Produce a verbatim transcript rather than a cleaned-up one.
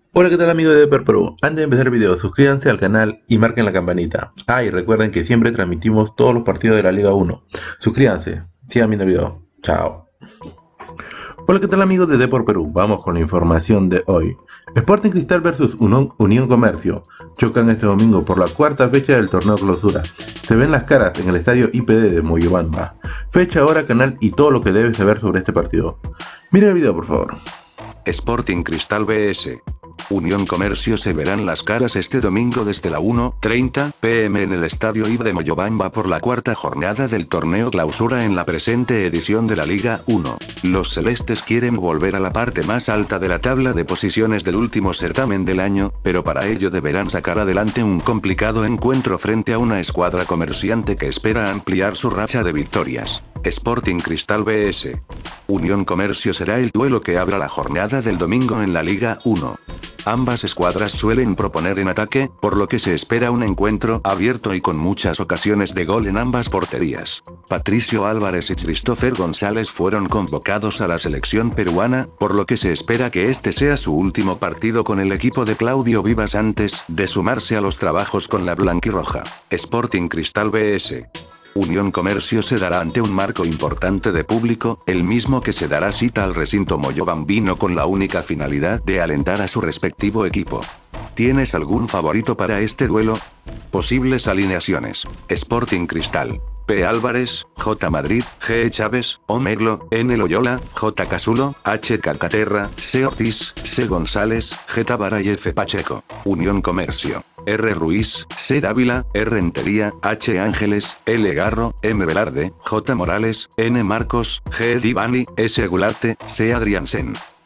Hola, ¿qué tal amigos de Depor Perú? Antes de empezar el video, suscríbanse al canal y marquen la campanita. Ah, y recuerden que siempre transmitimos todos los partidos de la Liga uno. Suscríbanse, sigan viendo el video. Chao. Hola, ¿qué tal amigos de Depor Perú? Vamos con la información de hoy. Sporting Cristal versus Unión, Unión Comercio. Chocan este domingo por la cuarta fecha del torneo clausura. Se ven las caras en el estadio I P D de Moyobamba. Fecha, hora, canal y todo lo que debes saber sobre este partido. Miren el video por favor. Sporting Cristal vs Unión Comercio se verán las caras este domingo desde la una treinta pe eme en el estadio I B de Moyobamba por la cuarta jornada del torneo clausura en la presente edición de la Liga uno. Los celestes quieren volver a la parte más alta de la tabla de posiciones del último certamen del año, pero para ello deberán sacar adelante un complicado encuentro frente a una escuadra comerciante que espera ampliar su racha de victorias. Sporting Cristal vs Unión Comercio será el duelo que abra la jornada del domingo en la Liga uno. Ambas escuadras suelen proponer en ataque, por lo que se espera un encuentro abierto y con muchas ocasiones de gol en ambas porterías. Patricio Álvarez y Christopher González fueron convocados a la selección peruana, por lo que se espera que este sea su último partido con el equipo de Claudio Vivas antes de sumarse a los trabajos con la blanquirroja. Sporting Cristal vs Unión Comercio se dará ante un marco importante de público, el mismo que se dará cita al recinto moyobambino con la única finalidad de alentar a su respectivo equipo. ¿Tienes algún favorito para este duelo? Posibles alineaciones: Sporting Cristal, P. Álvarez, J. Madrid, G. Chávez, O. Meglo, N. Loyola, J. Casulo, H. Calcaterra, C. Ortiz, C. González, G. Tábara y F. Pacheco. Unión Comercio: R. Ruiz, C. Dávila, R. Rentería, H. Ángeles, L. Garro, M. Velarde, J. Morales, N. Marcos, G. Divani, S. Gularte, C. Adriansen.